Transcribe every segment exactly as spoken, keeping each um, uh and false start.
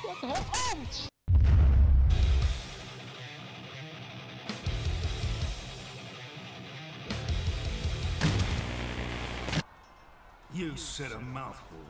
What the hell? Ouch! You said a mouthful.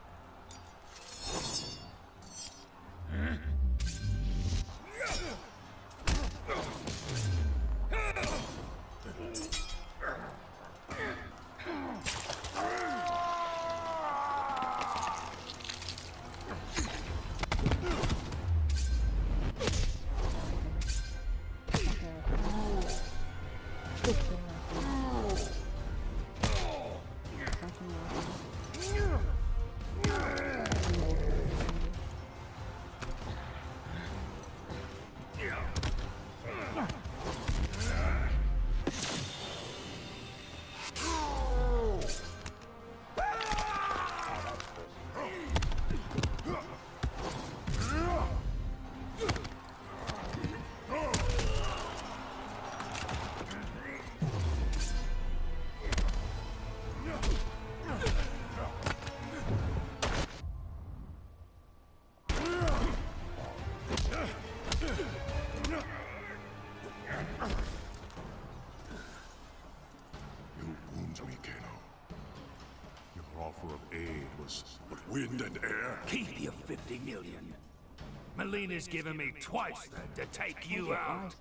Wind and air? Keep your fifty million. Melina's given me twice that to take you out.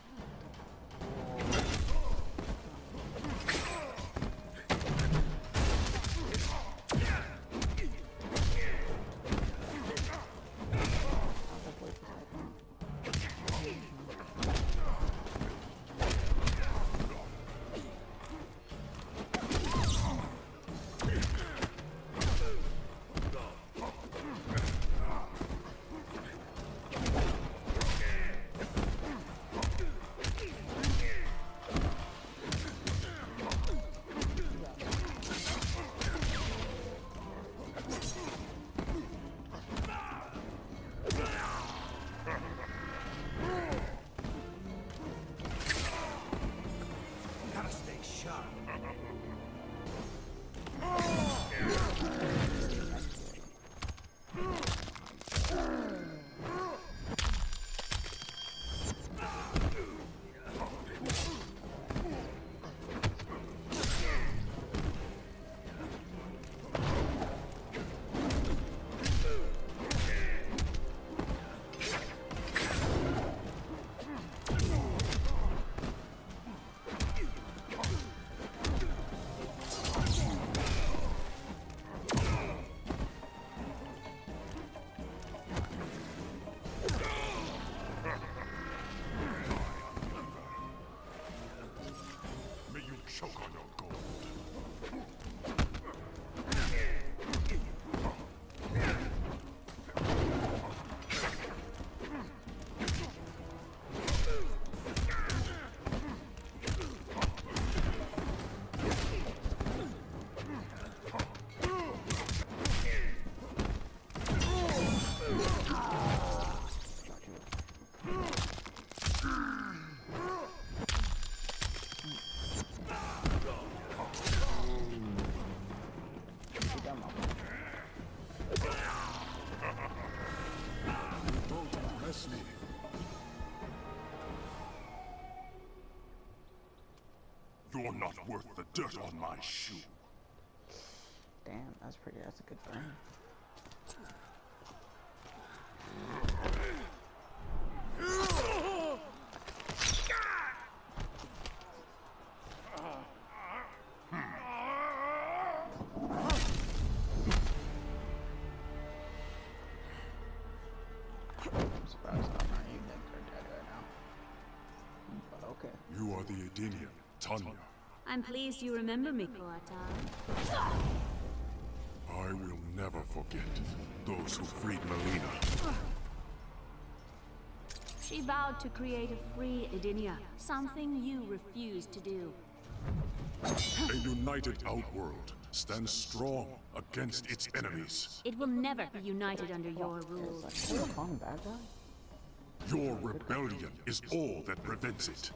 Choke on your gold. You're not worth the dirt on my shoe. Damn, that's pretty. That's a good burn. I'm surprised I'm not even dead right now. But okay. You are the Edenian, Tanya. I'm pleased you remember me, Koatar. I will never forget those who freed Melina. She vowed to create a free Edenia, something you refused to do. A united Outworld stands strong against its enemies. It will never be united under your rule. Your rebellion is all that prevents it.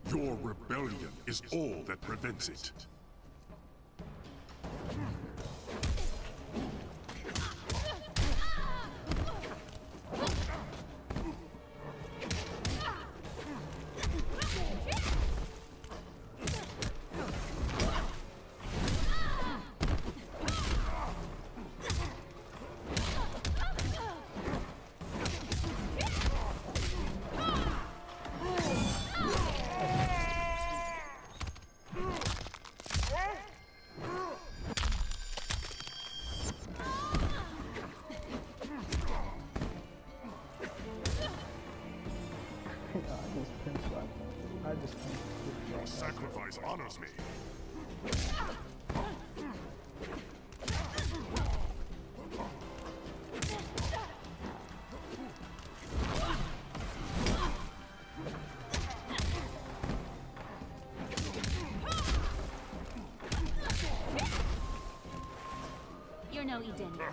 Your rebellion is all that prevents it. Your sacrifice honors me. You're no Edenia.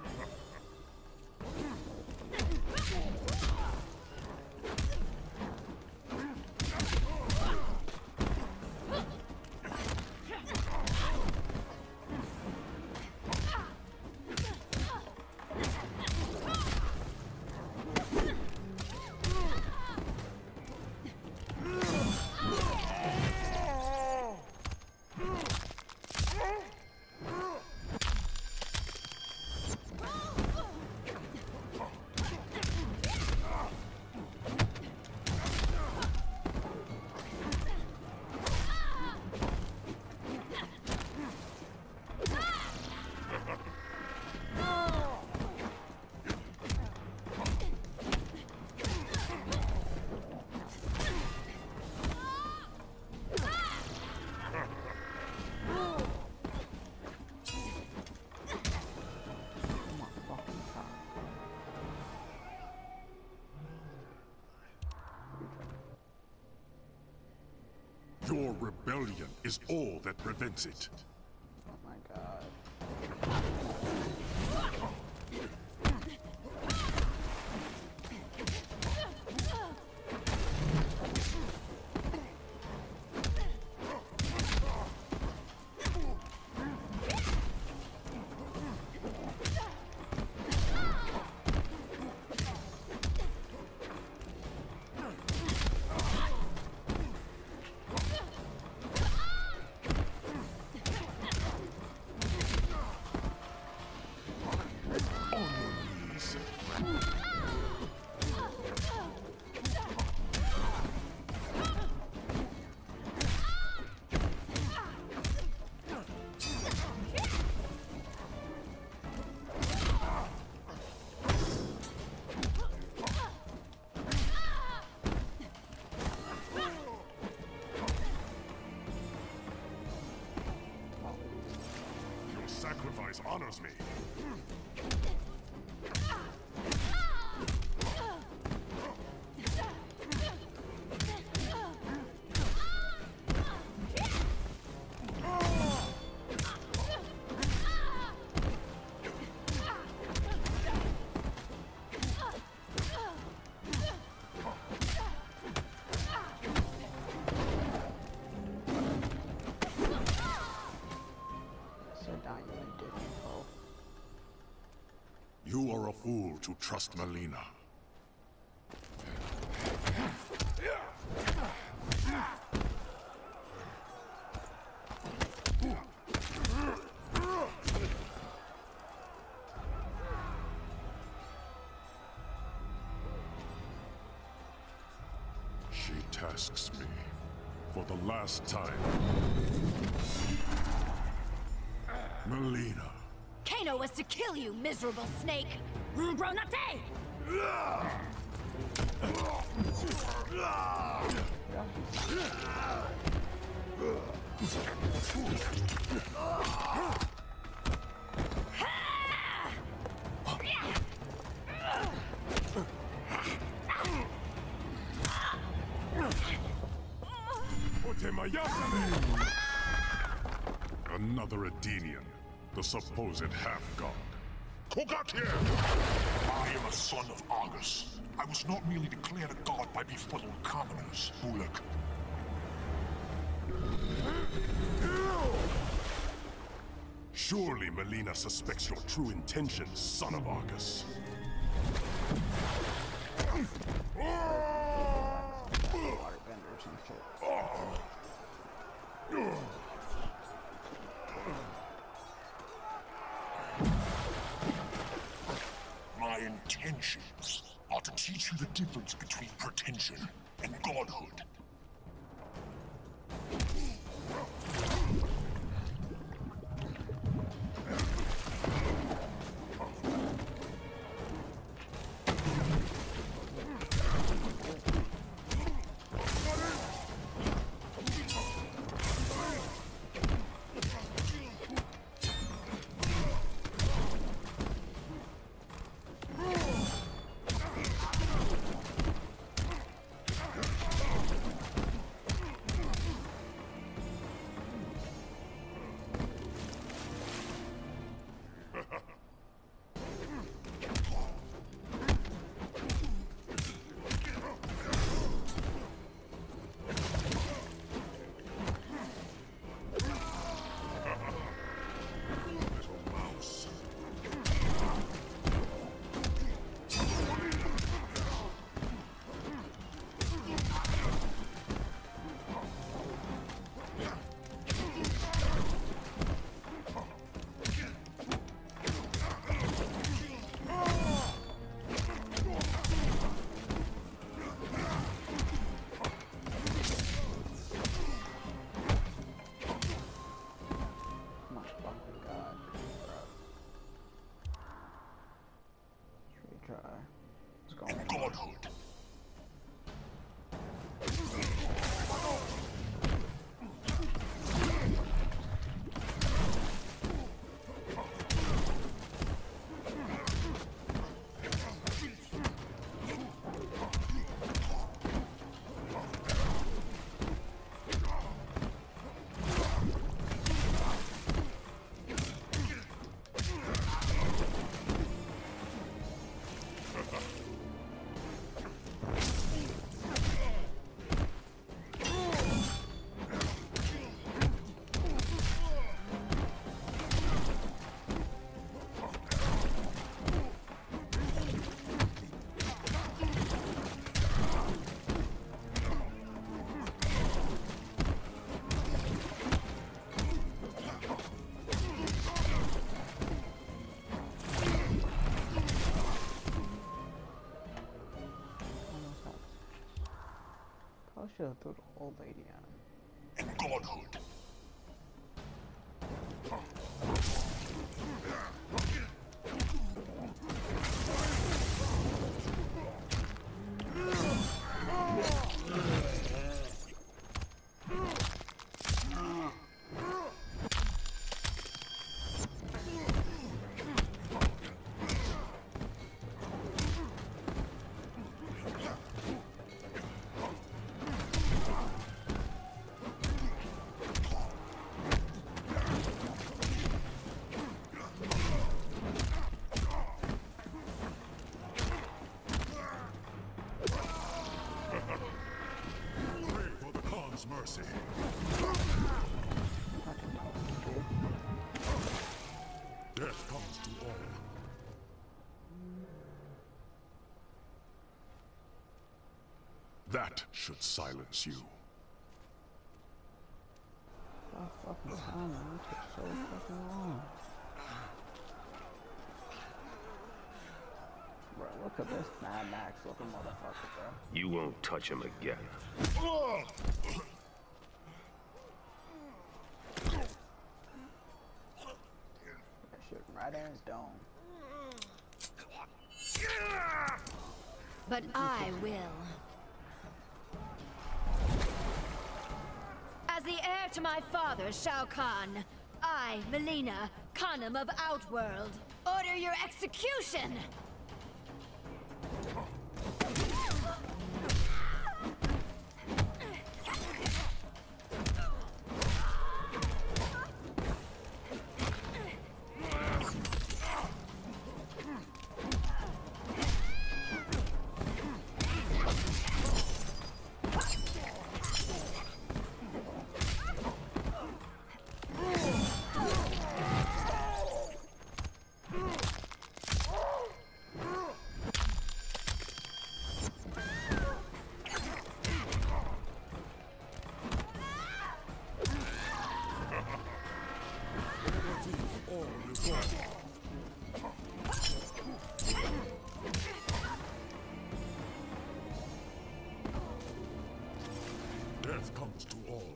Your rebellion is all that prevents it. Oh my god. Sacrifice honors me. You are a fool to trust Mileena. She tasks me for the last time. Mileena. Kano was to kill you, miserable snake! Gronate! Another Edenian. The supposed half-god. Kogatia! I am a son of Argus. I was not merely declared a god by befuddled commoners, Bulak. Surely Melina suspects your true intentions, son of Arcus. Water benders and shit. My intentions are to teach you the difference between pretension and godhood. Godhood. Should have threw the old lady at him. And godhood. Mercy. Death comes to all. That should silence you. Oh, fucking time, man. It took so fucking long. Bro, look at this Mad Max looking motherfucker, bro. You won't touch him again. Shooting right in his dome. But I will. As the heir to my father, Shao Kahn, I, Melina, Khanum of Outworld, order your execution! justice to all.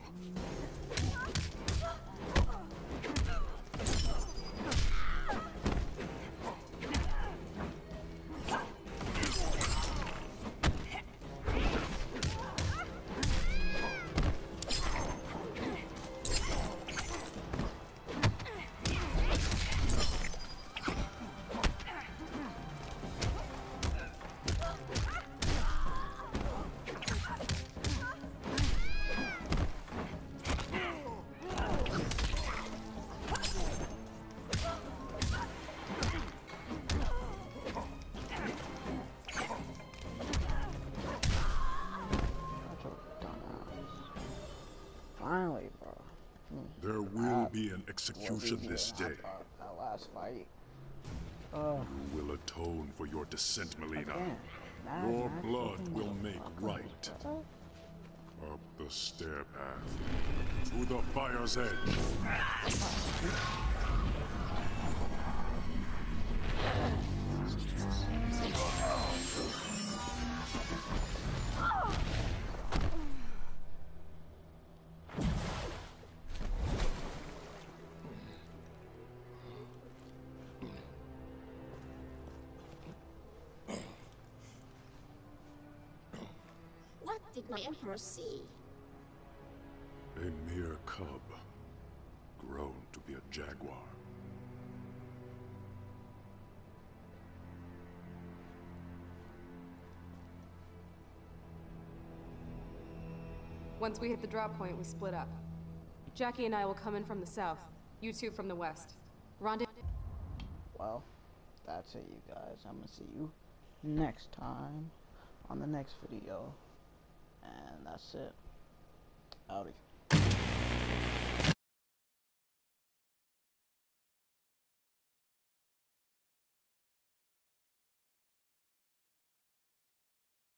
Finally, bro. There will be an execution this day. That last fight. Oh. You will atone for your descent, Mileena. Again. Your blood will make right. Up the stair path. To the fire's edge. What did my emperor see? A mere cub, grown to be a jaguar. Once we hit the drop point, we split up. Jackie and I will come in from the south, you two from the west. Rendezvous. Well, that's it, you guys. I'm gonna see you next time on the next video. And that's it. Howdy.